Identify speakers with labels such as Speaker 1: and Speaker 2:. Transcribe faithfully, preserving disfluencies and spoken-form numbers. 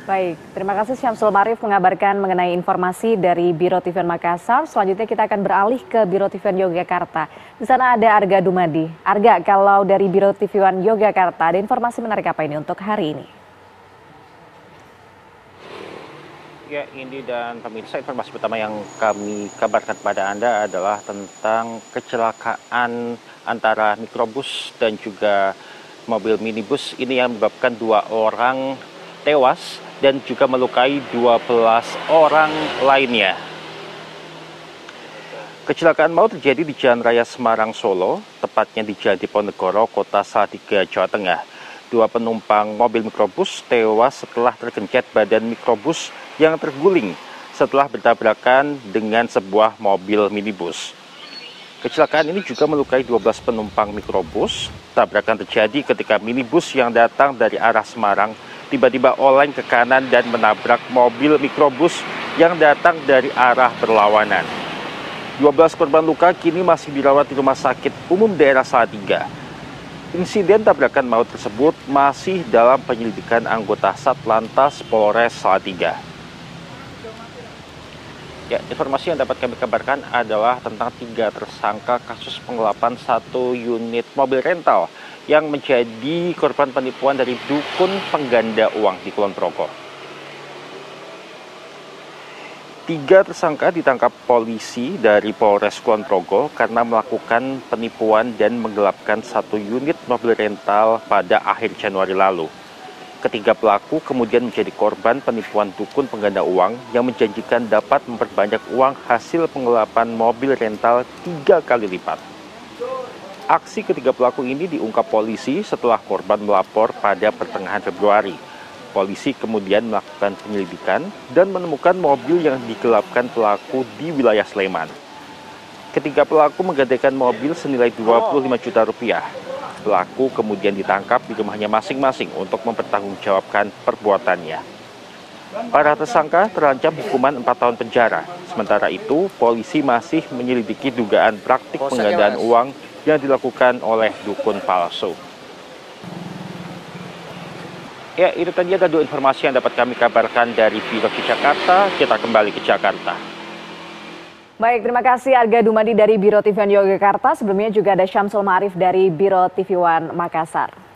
Speaker 1: Baik, terima kasih Syamsul Marif mengabarkan mengenai informasi dari Biro T V N Makassar. Selanjutnya kita akan beralih ke Biro T V N Yogyakarta. Di sana ada Arga Dumadi. Arga, kalau dari Biro T V N Yogyakarta, ada informasi menarik apa ini untuk hari ini?
Speaker 2: Ya, Indi dan pemirsa, informasi pertama yang kami kabarkan kepada Anda adalah tentang kecelakaan antara mikrobus dan juga mobil minibus ini yang menyebabkan dua orang tewas dan juga melukai dua belas orang lainnya. Kecelakaan maut terjadi di Jalan Raya Semarang Solo, tepatnya di Jalan Diponegoro, Kota Salatiga, Jawa Tengah. Dua penumpang mobil mikrobus tewas setelah tergencet badan mikrobus yang terguling setelah bertabrakan dengan sebuah mobil minibus. Kecelakaan ini juga melukai dua belas penumpang mikrobus. Tabrakan terjadi ketika minibus yang datang dari arah Semarang tiba-tiba oleng ke kanan dan menabrak mobil mikrobus yang datang dari arah berlawanan. dua belas korban luka kini masih dirawat di Rumah Sakit Umum Daerah Salatiga. Insiden tabrakan maut tersebut masih dalam penyelidikan anggota Satlantas Polres Salatiga. Ya, informasi yang dapat kami kabarkan adalah tentang tiga tersangka kasus penggelapan satu unit mobil rental yang menjadi korban penipuan dari dukun pengganda uang di Kulon Progo. Tiga tersangka ditangkap polisi dari Polres Kulon Progo karena melakukan penipuan dan menggelapkan satu unit mobil rental pada akhir Januari lalu. Ketiga pelaku kemudian menjadi korban penipuan dukun pengganda uang yang menjanjikan dapat memperbanyak uang hasil penggelapan mobil rental tiga kali lipat. Aksi ketiga pelaku ini diungkap polisi setelah korban melapor pada pertengahan Februari. Polisi kemudian melakukan penyelidikan dan menemukan mobil yang digelapkan pelaku di wilayah Sleman. Ketiga pelaku menggadaikan mobil senilai dua puluh lima juta rupiah. Pelaku kemudian ditangkap di rumahnya masing-masing untuk mempertanggungjawabkan perbuatannya. Para tersangka terancam hukuman empat tahun penjara. Sementara itu, polisi masih menyelidiki dugaan praktik penggandaan uang yang dilakukan oleh dukun palsu. Ya, itu tadi ada dua informasi yang dapat kami kabarkan dari Biro di Jakarta. Kita kembali ke Jakarta.
Speaker 1: Baik, terima kasih Arga Dumadi dari Biro T V N Yogyakarta. Sebelumnya juga ada Syamsul Marif dari Biro T V One Makassar.